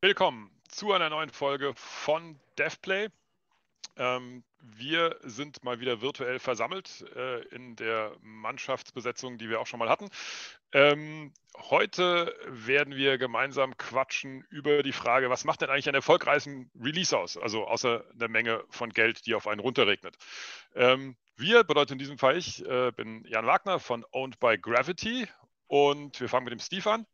Willkommen zu einer neuen Folge von DevPlay. Wir sind mal wieder virtuell versammelt in der Mannschaftsbesetzung, die wir auch schon mal hatten. Heute werden wir gemeinsam quatschen über die Frage, was macht denn eigentlich einen erfolgreichen Release aus? Also außer der Menge von Geld, die auf einen runterregnet. Wir bedeutet in diesem Fall, ich bin Jan Wagner von Owned by Gravity und wir fangen mit dem Steve an.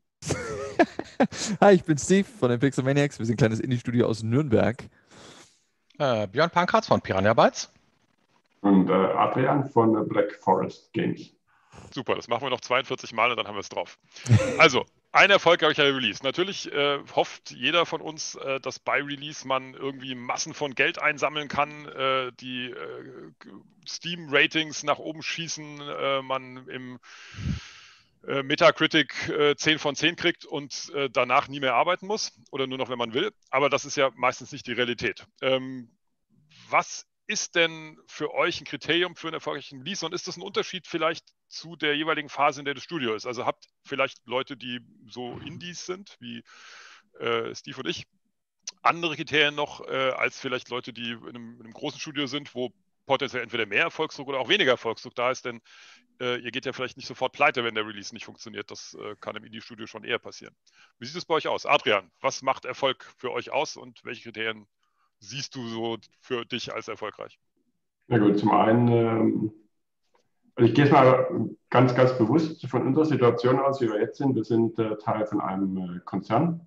Hi, ich bin Steve von den Pixelmaniacs. Wir sind ein kleines Indie-Studio aus Nürnberg. Björn Pankratz von Piranha Bytes. Und Adrian von Black Forest Games. Super, das machen wir noch 42 Mal und dann haben wir es drauf. Also, ein erfolgreicher Release. Natürlich hofft jeder von uns, dass bei Release man irgendwie Massen von Geld einsammeln kann, die Steam-Ratings nach oben schießen, man im Metacritic 10 von 10 kriegt und danach nie mehr arbeiten muss oder nur noch, wenn man will. Aber das ist ja meistens nicht die Realität. Was ist denn für euch ein Kriterium für einen erfolgreichen Release und ist das ein Unterschied vielleicht zu der jeweiligen Phase, in der das Studio ist? Also habt vielleicht Leute, die so Indies sind, wie Steve und ich, andere Kriterien noch als vielleicht Leute, die in einem großen Studio sind, wo potenziell entweder mehr Erfolgsdruck oder auch weniger Erfolgsdruck da ist, denn ihr geht ja vielleicht nicht sofort pleite, wenn der Release nicht funktioniert. Das kann im Indie-Studio schon eher passieren. Wie sieht es bei euch aus? Adrian, was macht Erfolg für euch aus und welche Kriterien siehst du so für dich als erfolgreich? Na gut, zum einen, ich gehe jetzt mal ganz bewusst von unserer Situation aus, wie wir jetzt sind. Wir sind Teil von einem Konzern,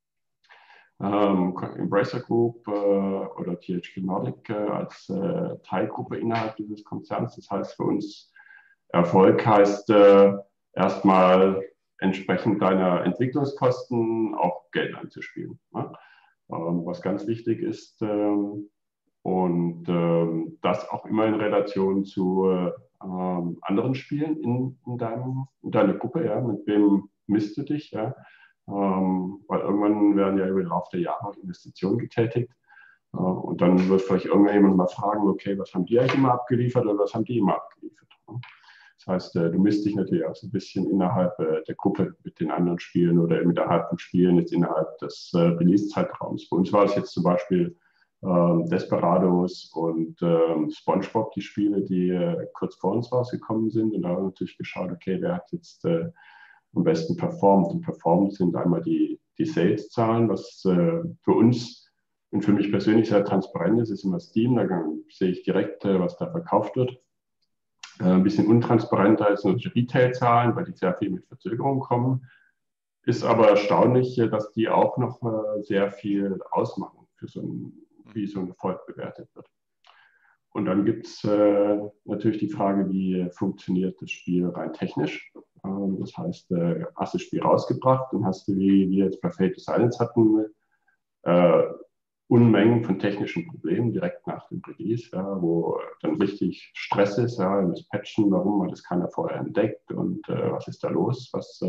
Embracer Group oder THQ Nordic als Teilgruppe innerhalb dieses Konzerns. Das heißt für uns, Erfolg heißt erstmal entsprechend deiner Entwicklungskosten auch Geld einzuspielen. Ne? Was ganz wichtig ist und das auch immer in Relation zu anderen Spielen in deiner Gruppe. Ja? Mit wem misst du dich? Ja? Weil irgendwann werden ja über den Laufe der Jahre auch Investitionen getätigt. Und dann wird vielleicht irgendwann jemand mal fragen, okay, was haben die eigentlich immer abgeliefert oder was haben die immer abgeliefert? Das heißt, du misst dich natürlich auch so ein bisschen innerhalb der Gruppe mit den anderen Spielen oder innerhalb von Spielen, jetzt innerhalb des Release-Zeitraums. Bei uns war es jetzt zum Beispiel Desperados und SpongeBob, die Spiele, die kurz vor uns rausgekommen sind. Und da haben wir natürlich geschaut, okay, wer hat jetzt am besten performt. Und performt sind einmal die Sales-Zahlen, was für uns und für mich persönlich sehr transparent ist immer Steam. Da sehe ich direkt, was da verkauft wird. Ein bisschen untransparenter ist natürlich Retail-Zahlen, weil die sehr viel mit Verzögerung kommen. Ist aber erstaunlich, dass die auch noch sehr viel ausmachen, für wie so ein Erfolg bewertet wird. Und dann gibt es natürlich die Frage, wie funktioniert das Spiel rein technisch. Das heißt, hast du das Spiel rausgebracht und hast du, wie wir jetzt bei Fate to Silence hatten, Unmengen von technischen Problemen direkt nach dem Release, ja, wo dann richtig Stress ist, ja, das Patchen, warum hat das keiner vorher entdeckt und was ist da los, was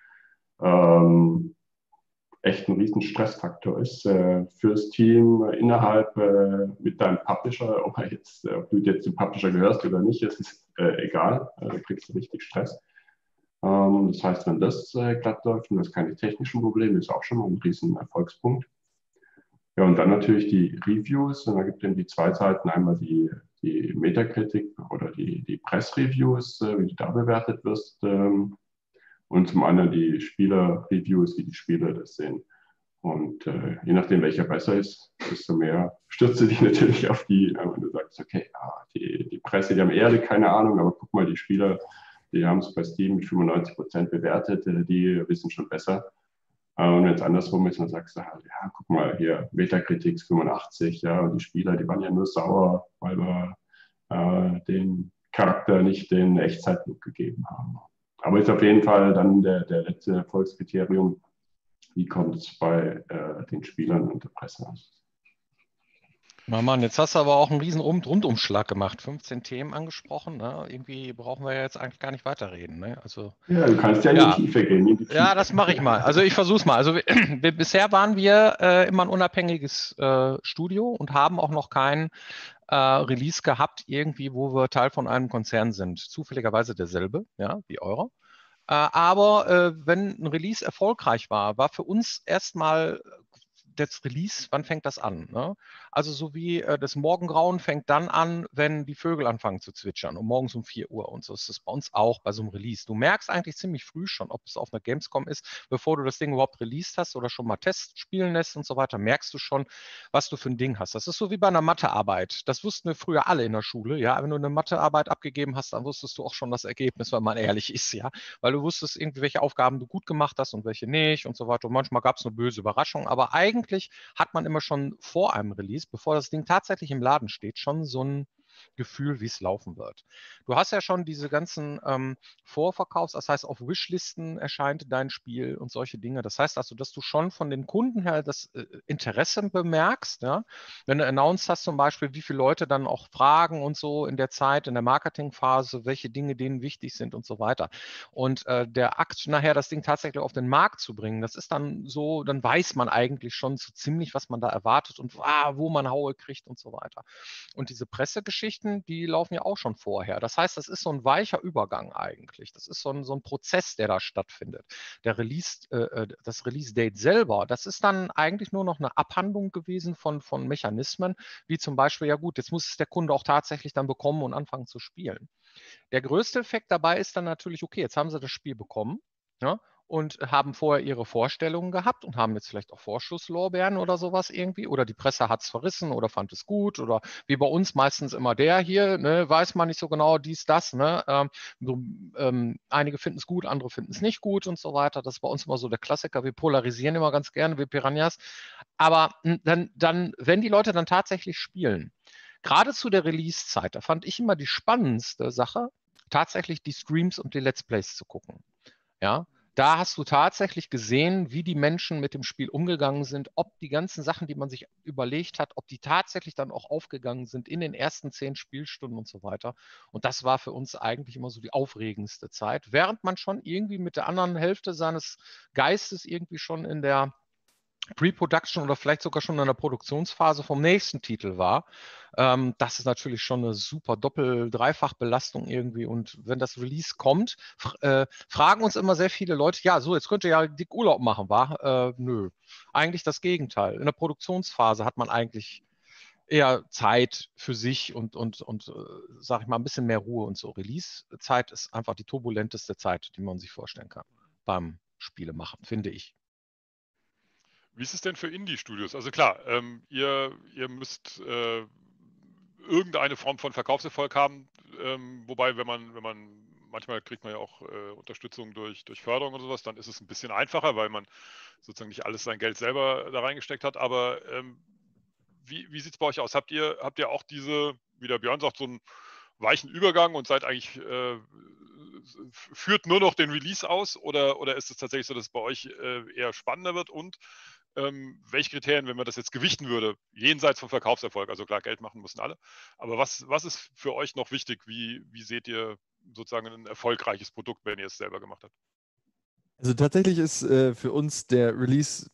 echt ein riesen Stressfaktor ist fürs Team innerhalb mit deinem Publisher, ob du jetzt dem Publisher gehörst oder nicht, ist egal, da kriegst du richtig Stress. Das heißt, wenn das glatt läuft und du hast keine technischen Probleme, ist auch schon mal ein riesen Erfolgspunkt. Ja, und dann natürlich die Reviews. Und da gibt es die zwei Seiten. Einmal die Metakritik oder die Press-Reviews, wie du da bewertet wirst. Und zum anderen die Spieler-Reviews, wie die Spieler das sehen. Und je nachdem, welcher besser ist, desto mehr stürzt du dich natürlich auf die, wenn du sagst, okay, die Presse, die haben eher keine Ahnung, aber guck mal, die Spieler, die haben es bei Steam mit 95% bewertet, die wissen schon besser. Und wenn es andersrum ist, dann sagst du halt, ja, guck mal, hier Metacritic 85, ja, und die Spieler, die waren ja nur sauer, weil wir den Charakter nicht den Echtzeitlook gegeben haben. Aber ist auf jeden Fall dann der letzte Erfolgskriterium, wie kommt es bei den Spielern und der Presse aus. Na Mann, jetzt hast du aber auch einen riesen Rundumschlag gemacht, 15 Themen angesprochen. Ne? Irgendwie brauchen wir ja jetzt eigentlich gar nicht weiterreden. Ne? Also, ja, du kannst ja in die Tiefe gehen. Ja, das mache ich mal. Also ich versuche es mal. Also bisher waren wir immer ein unabhängiges Studio und haben auch noch kein Release gehabt, irgendwie, wo wir Teil von einem Konzern sind. Zufälligerweise derselbe, ja, wie eurer. Aber wenn ein Release erfolgreich war für uns erstmal das Release, wann fängt das an? Ne? Also so wie das Morgengrauen fängt dann an, wenn die Vögel anfangen zu zwitschern, morgens um 4 Uhr. Und so ist es bei uns auch bei so einem Release. Du merkst eigentlich ziemlich früh schon, ob es auf einer Gamescom ist, bevor du das Ding überhaupt released hast oder schon mal Test spielen lässt und so weiter, merkst du schon, was du für ein Ding hast. Das ist so wie bei einer Mathearbeit. Das wussten wir früher alle in der Schule. Ja, wenn du eine Mathearbeit abgegeben hast, dann wusstest du auch schon das Ergebnis, wenn man ehrlich ist, ja, weil du wusstest irgendwie, welche Aufgaben du gut gemacht hast und welche nicht und so weiter. Und manchmal gab es eine böse Überraschung, aber eigentlich hat man immer schon vor einem Release, bevor das Ding tatsächlich im Laden steht, schon so ein Gefühl, wie es laufen wird. Du hast ja schon diese ganzen Vorverkaufs-, das heißt, auf Wishlisten erscheint dein Spiel und solche Dinge. Das heißt also, dass du schon von den Kunden her das Interesse bemerkst. Ja? Wenn du announced hast zum Beispiel, wie viele Leute dann auch fragen und so in der Zeit, in der Marketingphase, welche Dinge denen wichtig sind und so weiter. Und der Akt, nachher das Ding tatsächlich auf den Markt zu bringen, das ist dann so, dann weiß man eigentlich schon so ziemlich, was man da erwartet und wo man Haue kriegt und so weiter. Und diese Pressegeschichten, die laufen ja auch schon vorher. Das heißt, das ist so ein weicher Übergang eigentlich. Das ist so ein Prozess, der da stattfindet. Das Release-Date selber, das ist dann eigentlich nur noch eine Abhandlung gewesen von Mechanismen, wie zum Beispiel, ja gut, jetzt muss es der Kunde auch tatsächlich dann bekommen und anfangen zu spielen. Der größte Effekt dabei ist dann natürlich, okay, jetzt haben sie das Spiel bekommen, ja, und haben vorher ihre Vorstellungen gehabt und haben jetzt vielleicht auch Vorschusslorbeeren oder sowas irgendwie. Oder die Presse hat es verrissen oder fand es gut. Oder wie bei uns meistens immer der hier, ne, weiß man nicht so genau, dies, das. Ne? Einige finden es gut, andere finden es nicht gut und so weiter. Das ist bei uns immer so der Klassiker. Wir polarisieren immer ganz gerne, wir Piranhas. Aber dann, wenn die Leute dann tatsächlich spielen, gerade zu der Release-Zeit, da fand ich immer die spannendste Sache, tatsächlich die Streams und die Let's Plays zu gucken. Ja, da hast du tatsächlich gesehen, wie die Menschen mit dem Spiel umgegangen sind, ob die ganzen Sachen, die man sich überlegt hat, ob die tatsächlich dann auch aufgegangen sind in den ersten 10 Spielstunden und so weiter. Und das war für uns eigentlich immer so die aufregendste Zeit, während man schon irgendwie mit der anderen Hälfte seines Geistes irgendwie schon in der Pre-Production oder vielleicht sogar schon in der Produktionsphase vom nächsten Titel war. Das ist natürlich schon eine super Doppel-Dreifach-Belastung irgendwie. Und wenn das Release kommt, fragen uns immer sehr viele Leute, ja, so, jetzt könnt ihr ja dick Urlaub machen, wa? Nö, eigentlich das Gegenteil. In der Produktionsphase hat man eigentlich eher Zeit für sich und sag ich mal, ein bisschen mehr Ruhe und so. Release-Zeit ist einfach die turbulenteste Zeit, die man sich vorstellen kann beim Spielemachen, finde ich. Wie ist es denn für Indie-Studios? Also klar, ihr müsst irgendeine Form von Verkaufserfolg haben, wobei, wenn man manchmal kriegt man ja auch Unterstützung durch Förderung oder sowas, dann ist es ein bisschen einfacher, weil man sozusagen nicht alles sein Geld selber da reingesteckt hat. Aber wie sieht es bei euch aus? Habt ihr auch wie der Björn sagt, so einen weichen Übergang und seid eigentlich führt nur noch den Release aus oder ist es tatsächlich so, dass es bei euch eher spannender wird? Und welche Kriterien, wenn man das jetzt gewichten würde, jenseits vom Verkaufserfolg, also klar, Geld machen müssen alle, aber was ist für euch noch wichtig? Wie seht ihr sozusagen ein erfolgreiches Produkt, wenn ihr es selber gemacht habt? Also tatsächlich ist für uns der Release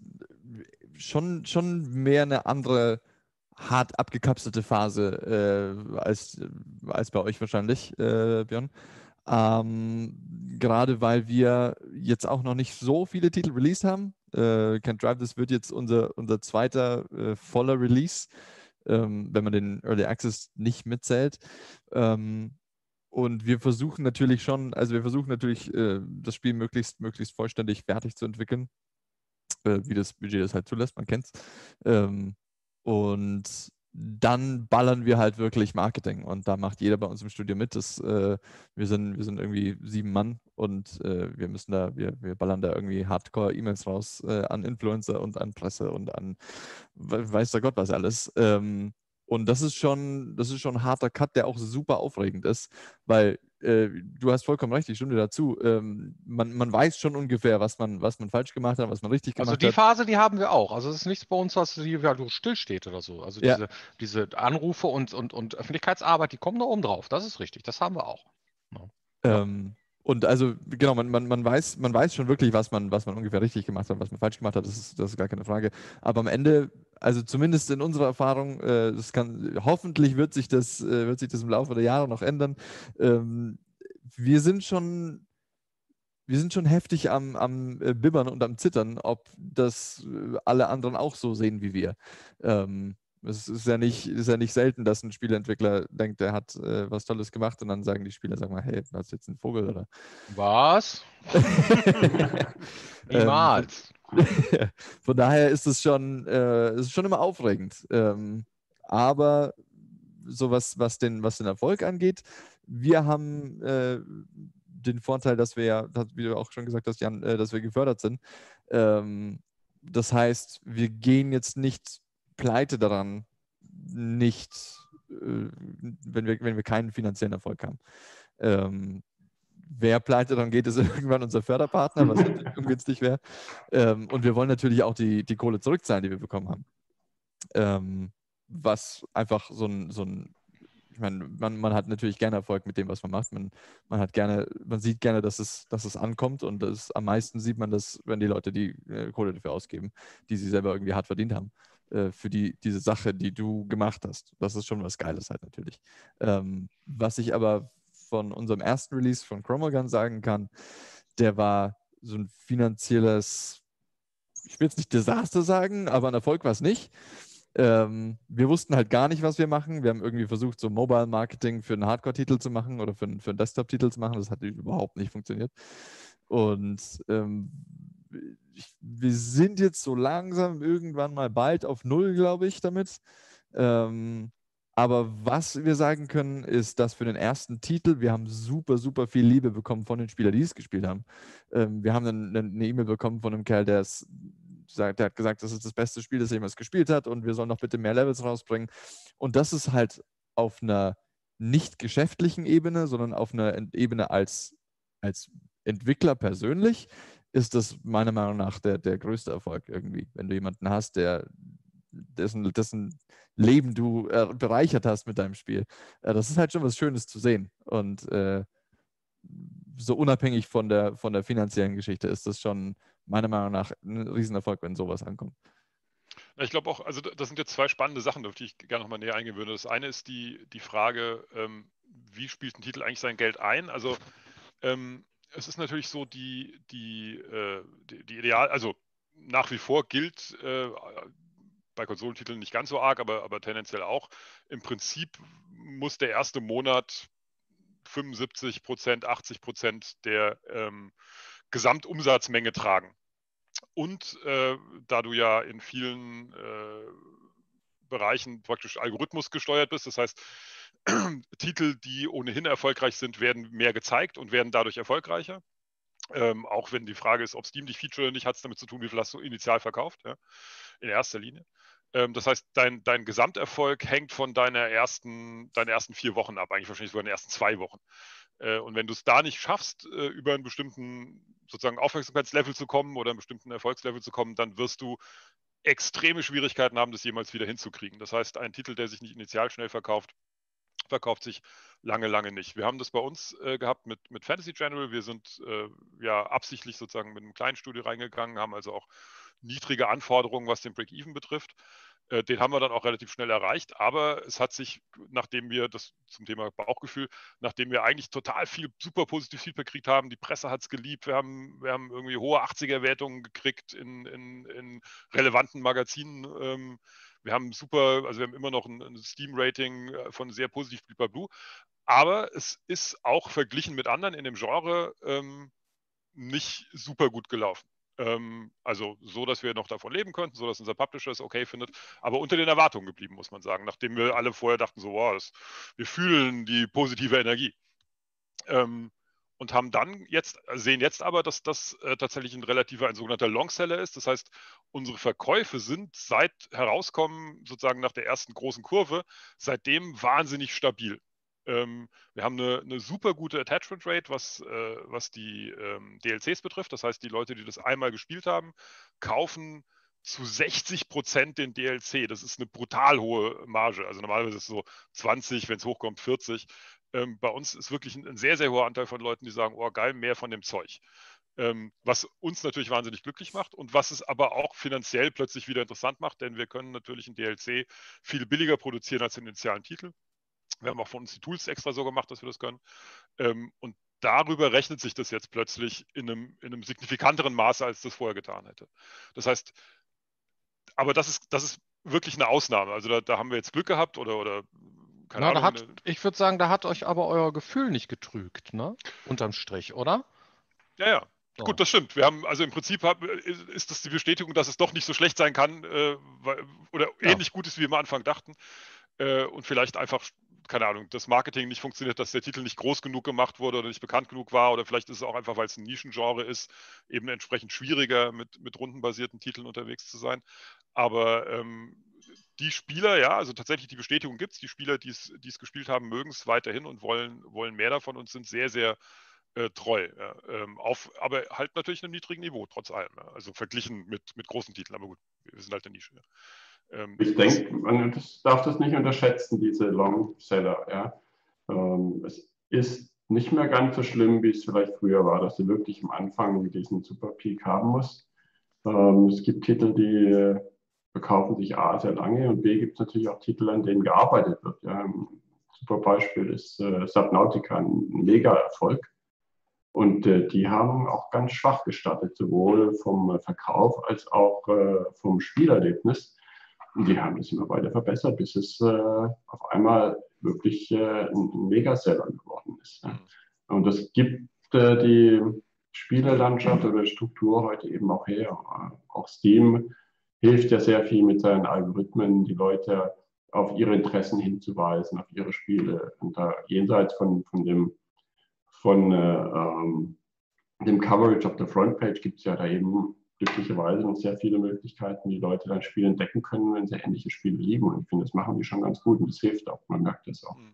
schon mehr eine andere, hart abgekapselte Phase als bei euch wahrscheinlich, Björn. Gerade weil wir jetzt auch noch nicht so viele Titel released haben. Can't Drive This wird jetzt unser zweiter voller Release, wenn man den Early Access nicht mitzählt. Und wir versuchen natürlich das Spiel möglichst vollständig fertig zu entwickeln, wie das Budget das halt zulässt, man kennt's. Und dann ballern wir halt wirklich Marketing und da macht jeder bei uns im Studio mit. Wir sind irgendwie 7 Mann und wir ballern da irgendwie Hardcore-E-Mails raus an Influencer und an Presse und an weiß der Gott was alles. Und das ist schon ein harter Cut, der auch super aufregend ist, weil du hast vollkommen recht, ich stimme dir dazu. Man weiß schon ungefähr, was man falsch gemacht hat, was man richtig gemacht hat. Also die Phase, die haben wir auch. Also es ist nichts bei uns, was hier stillsteht oder so. Also ja. diese Anrufe und Öffentlichkeitsarbeit, die kommen da oben drauf. Das ist richtig, das haben wir auch. Ja. Und also, genau, man weiß schon wirklich, was man ungefähr richtig gemacht hat, was man falsch gemacht hat, das ist gar keine Frage. Aber am Ende, also zumindest in unserer Erfahrung, hoffentlich wird sich das im Laufe der Jahre noch ändern. Wir sind schon wir sind schon heftig am Bibbern und am Zittern, ob das alle anderen auch so sehen wie wir. Es ist ja nicht selten, dass ein Spieleentwickler denkt, er hat was Tolles gemacht und dann sagen die Spieler, sag mal, hey, was ist jetzt ein Vogel oder? Was? Niemals. Von daher ist es schon immer aufregend. Aber so was den Erfolg angeht, wir haben den Vorteil, dass wir ja, wie du auch schon gesagt hast, Jan, dass wir gefördert sind. Das heißt, wir gehen jetzt nicht pleite daran, wenn wir keinen finanziellen Erfolg haben. Wer pleite daran geht, ist irgendwann unser Förderpartner, was natürlich ungünstig wäre. Und wir wollen natürlich auch die Kohle zurückzahlen, die wir bekommen haben. Was einfach ich meine, man hat natürlich gerne Erfolg mit dem, was man macht. Man sieht gerne, dass es ankommt, und am meisten sieht man das, wenn die Leute die Kohle dafür ausgeben, die sie selber irgendwie hart verdient haben, für diese Sache, die du gemacht hast. Das ist schon was Geiles halt natürlich. Was ich aber von unserem ersten Release von Chromogun sagen kann, der war so ein finanzielles, ich will jetzt nicht Desaster sagen, aber ein Erfolg war es nicht. Wir wussten halt gar nicht, was wir machen. Wir haben irgendwie versucht, so Mobile-Marketing für einen Hardcore-Titel zu machen oder für einen Desktop-Titel zu machen. Das hat überhaupt nicht funktioniert. Und wir sind jetzt so langsam irgendwann mal bald auf 0, glaube ich, damit. Aber was wir sagen können, ist, dass für den ersten Titel, wir haben super, super viel Liebe bekommen von den Spielern, die es gespielt haben. Wir haben dann eine E-Mail bekommen von einem Kerl, der hat gesagt, das ist das beste Spiel, das er jemals gespielt hat, und wir sollen noch bitte mehr Levels rausbringen. Und das ist halt auf einer nicht geschäftlichen Ebene, sondern auf einer Ebene als Entwickler persönlich, ist das meiner Meinung nach der größte Erfolg irgendwie. Wenn du jemanden hast, dessen Leben du bereichert hast mit deinem Spiel. Das ist halt schon was Schönes zu sehen. Und so unabhängig von der finanziellen Geschichte ist das schon meiner Meinung nach ein Riesenerfolg, wenn sowas ankommt. Ich glaube auch, also das sind jetzt zwei spannende Sachen, auf die ich gerne nochmal näher eingehen würde. Das eine ist die Frage, wie spielt ein Titel eigentlich sein Geld ein? Also es ist natürlich so, die Ideal, also nach wie vor gilt bei Konsolentiteln nicht ganz so arg, aber tendenziell auch. Im Prinzip muss der erste Monat 75%, 80% der Gesamtumsatzmenge tragen. Und da du ja in vielen Bereichen praktisch Algorithmus gesteuert bist, das heißt, Titel, die ohnehin erfolgreich sind, werden mehr gezeigt und werden dadurch erfolgreicher. Auch wenn die Frage ist, ob Steam dich feature oder nicht, hat es damit zu tun, wie viel hast du initial verkauft, ja? In erster Linie. Das heißt, dein Gesamterfolg hängt von deinen ersten 4 Wochen ab, eigentlich wahrscheinlich sogar den ersten 2 Wochen. Und wenn du es da nicht schaffst, über einen bestimmten sozusagen Aufmerksamkeitslevel zu kommen oder einen bestimmten Erfolgslevel zu kommen, dann wirst du extreme Schwierigkeiten haben, das jemals wieder hinzukriegen. Das heißt, ein Titel, der sich nicht initial schnell verkauft sich lange, lange nicht. Wir haben das bei uns gehabt mit Fantasy General. Wir sind ja absichtlich sozusagen mit einem kleinen Studio reingegangen, haben also auch niedrige Anforderungen, was den Break-Even betrifft. Den haben wir dann auch relativ schnell erreicht, aber es hat sich, nachdem wir das zum Thema Bauchgefühl, nachdem wir eigentlich total viel super positives Feedback gekriegt haben, die Presse hat es geliebt, wir haben irgendwie hohe 80er-Wertungen gekriegt in relevanten Magazinen. Wir haben immer noch ein Steam-Rating von sehr positiv blablabla. Aber es ist auch verglichen mit anderen in dem Genre nicht super gut gelaufen. Also so, dass wir noch davon leben könnten, so dass unser Publisher es okay findet, aber unter den Erwartungen geblieben, muss man sagen, nachdem wir alle vorher dachten, so, wow, wir fühlen die positive Energie. Und sehen jetzt aber, dass das tatsächlich ein sogenannter Longseller ist. Das heißt, unsere Verkäufe sind seit Herauskommen, sozusagen nach der ersten großen Kurve, seitdem wahnsinnig stabil. Wir haben eine super gute Attachment Rate, was die DLCs betrifft. Das heißt, die Leute, die das einmal gespielt haben, kaufen zu 60% den DLC. Das ist eine brutal hohe Marge. Also normalerweise ist es so 20, wenn es hochkommt 40. Bei uns ist wirklich ein sehr, sehr hoher Anteil von Leuten, die sagen, oh geil, mehr von dem Zeug. Was uns natürlich wahnsinnig glücklich macht und was es aber auch finanziell plötzlich wieder interessant macht, denn wir können natürlich ein DLC viel billiger produzieren als den initialen Titel. Wir haben auch von uns die Tools extra so gemacht, dass wir das können. Und darüber rechnet sich das jetzt plötzlich in einem signifikanteren Maße, als das vorher getan hätte. Das heißt, aber das ist wirklich eine Ausnahme. Also da haben wir jetzt Glück gehabt oder keine Ahnung. Ich würde sagen, da hat euch aber euer Gefühl nicht getrügt, ne? Unterm Strich, oder? Ja. So. Gut, das stimmt. Wir haben, also im Prinzip ist das die Bestätigung, dass es doch nicht so schlecht sein kann oder ähnlich gut ist, wie wir am Anfang dachten. Und vielleicht einfach, keine Ahnung, das Marketing nicht funktioniert, dass der Titel nicht groß genug gemacht wurde oder nicht bekannt genug war, oder vielleicht ist es auch einfach, weil es ein Nischengenre ist, eben entsprechend schwieriger mit rundenbasierten Titeln unterwegs zu sein. Aber die Spieler, ja, also tatsächlich die Bestätigung gibt es, die Spieler, die es gespielt haben, mögen es weiterhin und wollen mehr davon und sind sehr, sehr treu. Ja, aber halt natürlich einem niedrigen Niveau, trotz allem. Ja, also verglichen mit großen Titeln, aber gut, wir sind halt eine Nische. Ja. Ich denke, man darf das nicht unterschätzen, diese Longseller. Ja. Es ist nicht mehr ganz so schlimm, wie es vielleicht früher war, dass du wirklich am Anfang diesen Super Peak haben musst. Es gibt Titel, die verkaufen sich A sehr lange und B gibt es natürlich auch Titel, an denen gearbeitet wird. Ja. Ein super Beispiel ist Subnautica, ein Mega-Erfolg. Und die haben auch ganz schwach gestartet, sowohl vom Verkauf als auch vom Spielerlebnis. Und die haben das immer weiter verbessert, bis es auf einmal wirklich ein Megaseller geworden ist. Ja. Und das gibt die Spielelandschaft oder Struktur heute eben auch her. Auch Steam hilft ja sehr viel mit seinen Algorithmen, die Leute auf ihre Interessen hinzuweisen, auf ihre Spiele. Und da jenseits von dem Coverage auf der Frontpage gibt es ja da eben glücklicherweise noch sehr viele Möglichkeiten, wie Leute dann Spiele entdecken können, wenn sie ähnliche Spiele lieben. Und ich finde, das machen die schon ganz gut und das hilft auch. Man merkt das auch.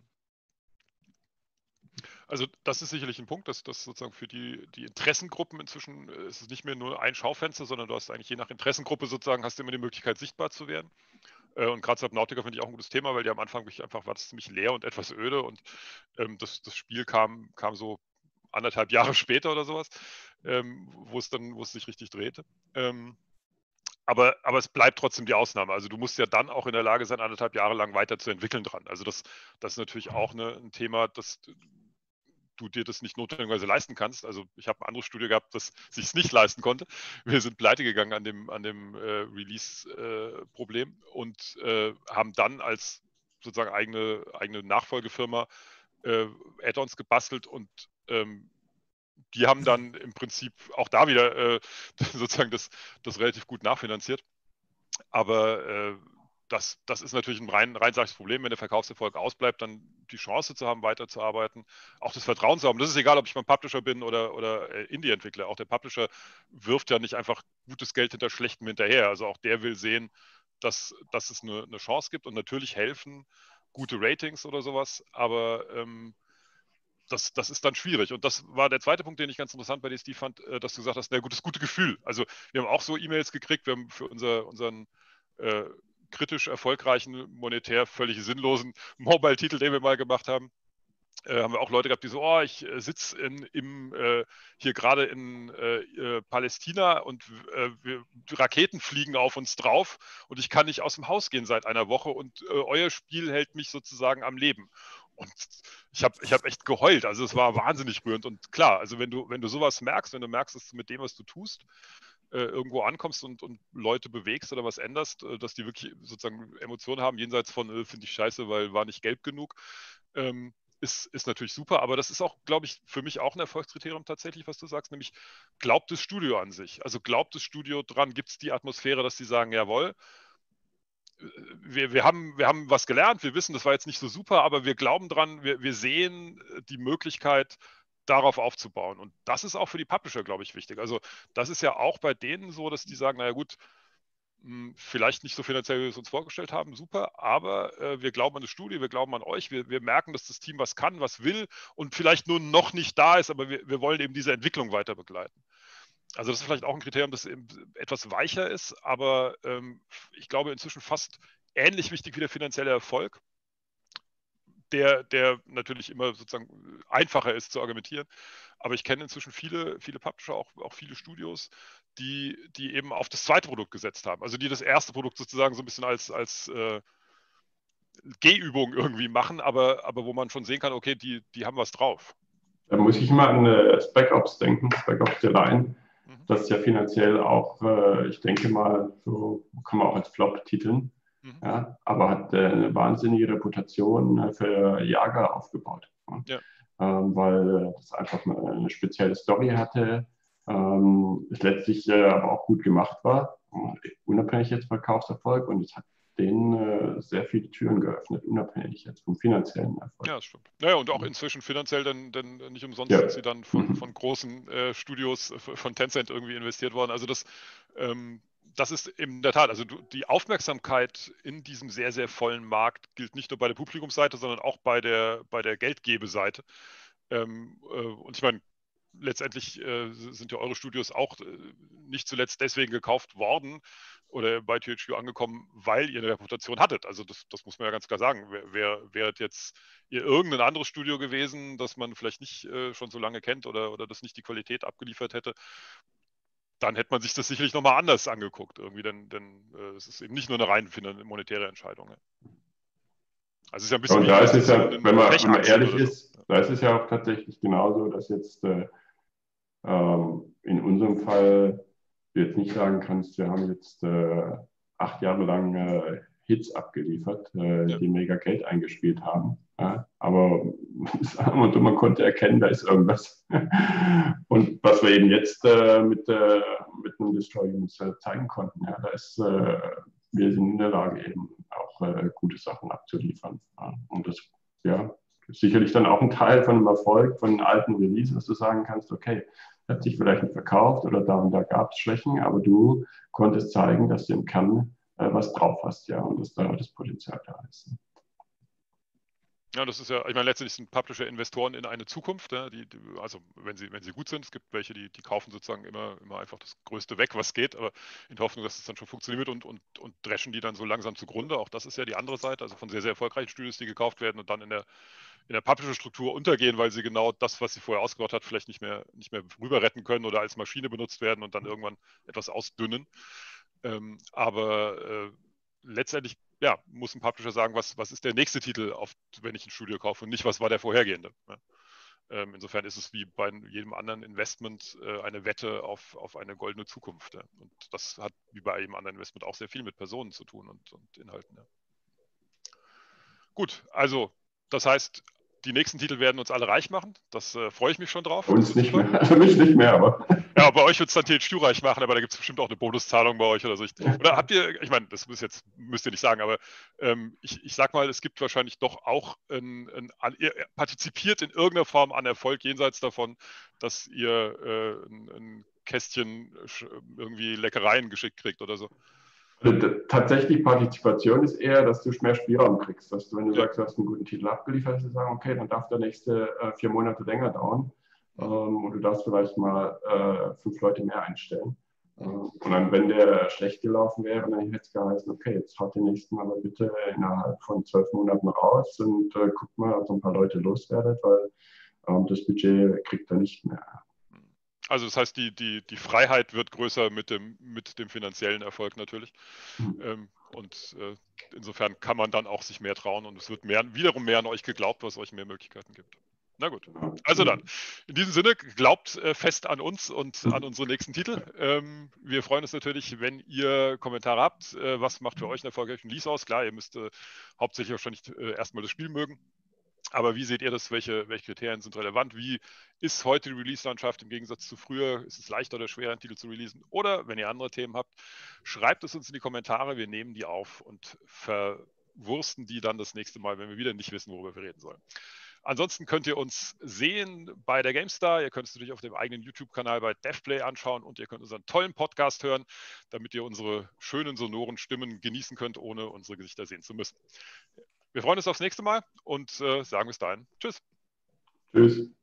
Also das ist sicherlich ein Punkt, dass sozusagen für die Interessengruppen inzwischen ist es nicht mehr nur ein Schaufenster, sondern du hast eigentlich je nach Interessengruppe sozusagen, hast du immer die Möglichkeit, sichtbar zu werden. Und gerade Subnautica finde ich auch ein gutes Thema, weil die am Anfang einfach war das ziemlich leer und etwas öde und das Spiel kam so 1,5 Jahre später oder sowas, wo es sich richtig drehte. Aber es bleibt trotzdem die Ausnahme. Also du musst ja dann auch in der Lage sein, 1,5 Jahre lang weiterzuentwickeln dran. Also das ist natürlich auch ein Thema, dass du dir das nicht notwendigerweise leisten kannst. Also ich habe ein anderes Studio gehabt, das sich es nicht leisten konnte. Wir sind pleite gegangen an dem Release-Problem und haben dann als sozusagen eigene Nachfolgefirma Add-ons gebastelt und die haben dann im Prinzip auch da wieder sozusagen das relativ gut nachfinanziert. Aber das ist natürlich ein rein sachliches Problem, wenn der Verkaufserfolg ausbleibt, dann die Chance zu haben, weiterzuarbeiten, auch das Vertrauen zu haben. Das ist egal, ob ich beim Publisher bin oder Indie-Entwickler. Auch der Publisher wirft ja nicht einfach gutes Geld hinter Schlechtem hinterher. Also auch der will sehen, dass es eine Chance gibt und natürlich helfen gute Ratings oder sowas, aber das ist dann schwierig. Und das war der zweite Punkt, den ich ganz interessant bei dir, Steve, fand, dass du gesagt hast, na gut, das gute Gefühl. Also wir haben auch so E-Mails gekriegt, wir haben für unseren kritisch erfolgreichen, monetär völlig sinnlosen Mobile-Titel, den wir mal gemacht haben, haben wir auch Leute gehabt, die so, ich sitze hier gerade in Palästina und Raketen fliegen auf uns drauf und ich kann nicht aus dem Haus gehen seit einer Woche und euer Spiel hält mich sozusagen am Leben. Und ich hab echt geheult, also es war wahnsinnig rührend und klar, also wenn du sowas merkst, wenn du merkst, dass du mit dem, was du tust, irgendwo ankommst und Leute bewegst oder was änderst, dass die wirklich sozusagen Emotionen haben, jenseits von finde ich scheiße, weil war nicht gelb genug, ist natürlich super, aber das ist auch, glaube ich, für mich auch ein Erfolgskriterium tatsächlich, was du sagst, nämlich glaubt das Studio an sich. Also glaubt das Studio dran, gibt es die Atmosphäre, dass die sagen, jawohl, wir haben was gelernt, wir wissen, das war jetzt nicht so super, aber wir glauben dran, wir sehen die Möglichkeit, darauf aufzubauen. Und das ist auch für die Publisher, glaube ich, wichtig. Also das ist ja auch bei denen so, dass die sagen, naja gut, vielleicht nicht so finanziell, wie wir es uns vorgestellt haben, super, aber wir glauben an das Studio, wir glauben an euch, wir merken, dass das Team was kann, was will und vielleicht nur noch nicht da ist, aber wir wollen eben diese Entwicklung weiter begleiten. Also das ist vielleicht auch ein Kriterium, das eben etwas weicher ist, aber ich glaube inzwischen fast ähnlich wichtig wie der finanzielle Erfolg, der natürlich immer sozusagen einfacher ist zu argumentieren. Aber ich kenne inzwischen viele Publisher, auch viele Studios, die eben auf das zweite Produkt gesetzt haben. Also die das erste Produkt sozusagen so ein bisschen als Gehübung irgendwie machen, aber wo man schon sehen kann, okay, die haben was drauf. Da muss ich immer an Spec Ops denken, Spec Ops The Line. Das ist ja finanziell auch, ich denke mal, so kann man auch als Flop titeln. Ja, aber hat eine wahnsinnige Reputation für Jager aufgebaut. Ja. Weil das einfach eine spezielle Story hatte, es letztlich aber auch gut gemacht war, unabhängig jetzt vom Verkaufserfolg, und es hat denen sehr viele Türen geöffnet, unabhängig jetzt vom finanziellen Erfolg. Ja, das stimmt. Naja, und auch inzwischen finanziell, denn nicht umsonst Ja. sind sie dann von großen Studios, von Tencent irgendwie investiert worden. Also das ist in der Tat, also die Aufmerksamkeit in diesem sehr, sehr vollen Markt gilt nicht nur bei der Publikumsseite, sondern auch bei der Geldgebeseite. Und ich meine, letztendlich sind ja eure Studios auch nicht zuletzt deswegen gekauft worden oder bei THQ angekommen, weil ihr eine Reputation hattet. Also das muss man ja ganz klar sagen. Wäre jetzt ihr irgendein anderes Studio gewesen, das man vielleicht nicht schon so lange kennt oder das nicht die Qualität abgeliefert hätte, dann hätte man sich das sicherlich nochmal anders angeguckt irgendwie, denn es ist eben nicht nur eine rein monetäre Entscheidung. Ja. Also es ist ja ein bisschen und da ist es ja, wenn man ehrlich ist, so. da ist es ja auch tatsächlich genauso, dass jetzt in unserem Fall du jetzt nicht sagen kannst, wir haben jetzt 8 Jahre lang Hits abgeliefert, die mega Geld eingespielt haben. Ja? Aber man konnte erkennen, da ist irgendwas. Und was wir eben jetzt mit einem Destroy Humans zeigen konnten, ja, wir sind in der Lage, eben auch gute Sachen abzuliefern. Ja? Und das ist sicherlich dann auch ein Teil von einem Erfolg, von einem alten Release, dass du sagen kannst, okay, hat sich vielleicht nicht verkauft oder da und da gab es Schwächen, aber du konntest zeigen, dass du im Kern was drauf hast, ja, und dass da das Potenzial da ist. Ja, das ist ja, ich meine, letztendlich sind Publisher Investoren in eine Zukunft, ja, also wenn sie gut sind, es gibt welche, die kaufen sozusagen immer einfach das Größte weg, was geht, aber in der Hoffnung, dass es dann schon funktioniert und dreschen die dann so langsam zugrunde. Auch das ist ja die andere Seite, also von sehr, sehr erfolgreichen Studios, die gekauft werden und dann in der Publisher-Struktur untergehen, weil sie genau das, was sie vorher ausgebaut hat, vielleicht nicht mehr rüber retten können oder als Maschine benutzt werden und dann irgendwann etwas ausdünnen. Aber letztendlich muss ein Publisher sagen, was ist der nächste Titel, wenn ich ein Studio kaufe und nicht, was war der vorhergehende. Ja. Insofern ist es wie bei jedem anderen Investment eine Wette auf eine goldene Zukunft. Ja. Und das hat wie bei jedem anderen Investment auch sehr viel mit Personen zu tun und Inhalten. Ja. Gut, also das heißt, die nächsten Titel werden uns alle reich machen. Das freue ich mich schon drauf. Uns nicht mehr, für mich nicht mehr, aber. Ja, bei euch wird es dann THQ reich machen, aber da gibt es bestimmt auch eine Bonuszahlung bei euch oder so. Oder habt ihr, ich meine, das müsst ihr nicht sagen, aber ich sag mal, es gibt wahrscheinlich doch auch ihr partizipiert in irgendeiner Form an Erfolg, jenseits davon, dass ihr ein Kästchen irgendwie Leckereien geschickt kriegt oder so. Tatsächlich Partizipation ist eher, dass du mehr Spielraum kriegst. Dass du, wenn du sagst, du hast einen guten Titel abgeliefert, dass du sagen, okay, dann darf der nächste 4 Monate länger dauern. Und du darfst vielleicht mal 5 Leute mehr einstellen. Und dann, wenn der schlecht gelaufen wäre, dann hätte es geheißen, okay, jetzt haut den nächsten aber bitte innerhalb von 12 Monaten raus und guckt mal, ob so ein paar Leute loswerdet, weil das Budget kriegt er nicht mehr. Also das heißt, die Freiheit wird größer mit dem finanziellen Erfolg natürlich. Und insofern kann man dann auch sich mehr trauen und es wird wiederum mehr an euch geglaubt, was euch mehr Möglichkeiten gibt. Na gut. Also dann, in diesem Sinne, glaubt fest an uns und an unsere nächsten Titel. Wir freuen uns natürlich, wenn ihr Kommentare habt. Was macht für euch einen erfolgreichen Release aus? Klar, ihr müsst hauptsächlich wahrscheinlich erstmal das Spiel mögen. Aber wie seht ihr das? Welche Kriterien sind relevant? Wie ist heute die Release-Landschaft im Gegensatz zu früher? Ist es leichter oder schwerer, einen Titel zu releasen? Oder wenn ihr andere Themen habt, schreibt es uns in die Kommentare. Wir nehmen die auf und verwursten die dann das nächste Mal, wenn wir wieder nicht wissen, worüber wir reden sollen. Ansonsten könnt ihr uns sehen bei der GameStar. Ihr könnt es natürlich auf dem eigenen YouTube-Kanal bei DevPlay anschauen und ihr könnt unseren tollen Podcast hören, damit ihr unsere schönen, sonoren Stimmen genießen könnt, ohne unsere Gesichter sehen zu müssen. Wir freuen uns aufs nächste Mal und sagen bis dahin. Tschüss. Tschüss.